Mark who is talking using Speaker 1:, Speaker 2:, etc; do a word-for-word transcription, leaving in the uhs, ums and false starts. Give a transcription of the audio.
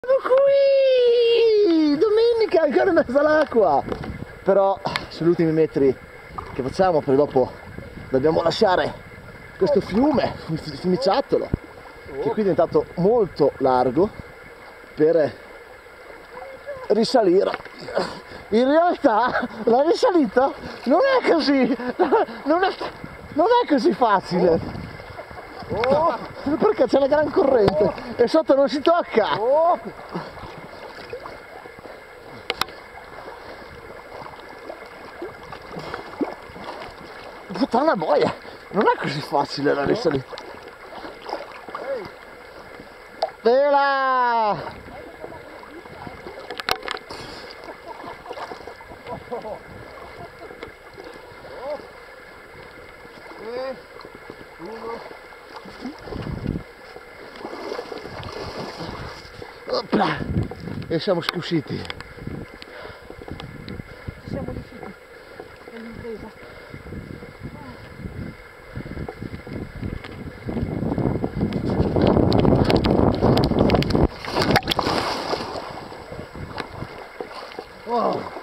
Speaker 1: Qui! Domenica ancora in mezzo all'acqua! Però sono gli ultimi metri che facciamo, perché dopo dobbiamo lasciare questo fiume, il fiumiciattolo, che qui è diventato molto largo, per risalire. In realtà la risalita non è così, non è, non è così facile. Oh, perché c'è una gran corrente oh, e sotto non si tocca. Oh. Puttana boia, non è così facile la risalita. Vela! tre, uno. Opla! E siamo usciti.
Speaker 2: Siamo riusciti all'impresa.
Speaker 1: Oh.